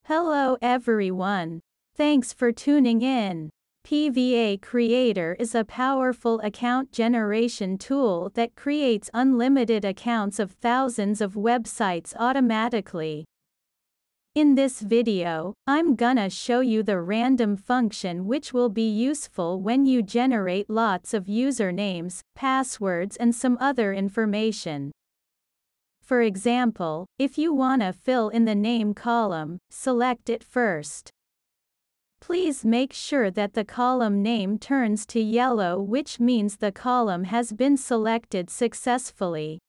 Hello everyone. Thanks for tuning in. PVACreator is a powerful account generation tool that creates unlimited accounts of thousands of websites automatically. In this video, I'm gonna show you the random function which will be useful when you generate lots of usernames, passwords and some other information. For example, if you wanna fill in the name column, select it first. Please make sure that the column name turns to yellow, which means the column has been selected successfully.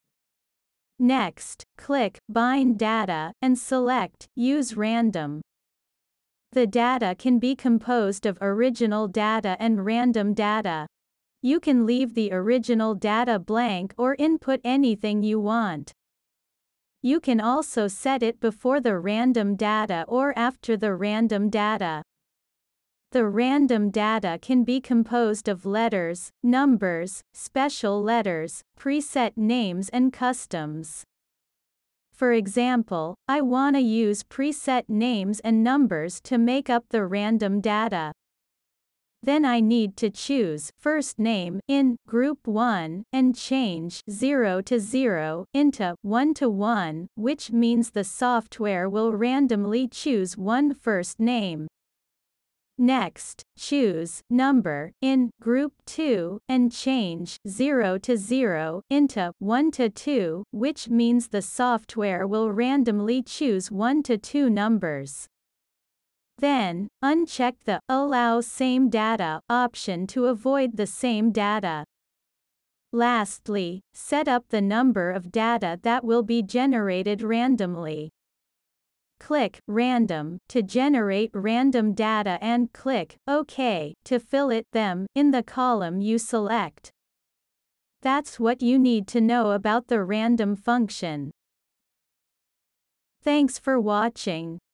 Next, click Bind Data and select Use Random. The data can be composed of original data and random data. You can leave the original data blank or input anything you want. You can also set it before the random data or after the random data. The random data can be composed of letters, numbers, special letters, preset names and customs. For example, I want to use preset names and numbers to make up the random data. Then I need to choose first name in group 1 and change 0 to 0 into 1 to 1, which means the software will randomly choose one first name. Next, choose number in group 2 and change 0 to 0 into 1 to 2, which means the software will randomly choose 1 to 2 numbers. Then, uncheck the Allow Same Data option to avoid the same data. Lastly, set up the number of data that will be generated randomly. Click Random to generate random data and click OK to fill them in the column you select. That's what you need to know about the random function. Thanks for watching.